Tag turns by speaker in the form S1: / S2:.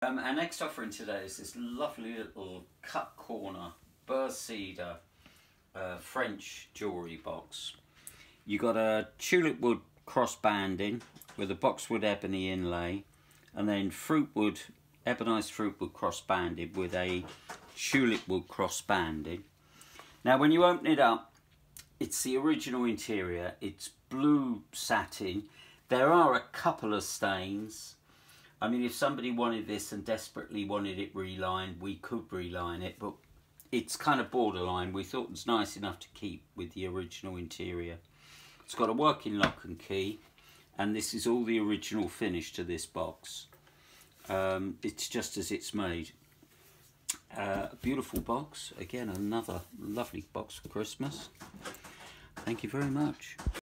S1: Our next offering today is this lovely little cut corner burr cedar French jewellery box. You got a tulip wood cross banding with a boxwood ebony inlay, and then ebonized fruit wood cross banded with a tulip wood cross banding. Now when you open it up, it's the original interior. It's blue satin. There are a couple of stains. I mean, if somebody wanted this and desperately wanted it relined, we could reline it, but it's kind of borderline. We thought it was nice enough to keep with the original interior. It's got a working lock and key, and this is all the original finish to this box. It's just as it's made. A beautiful box. Again, another lovely box for Christmas. Thank you very much.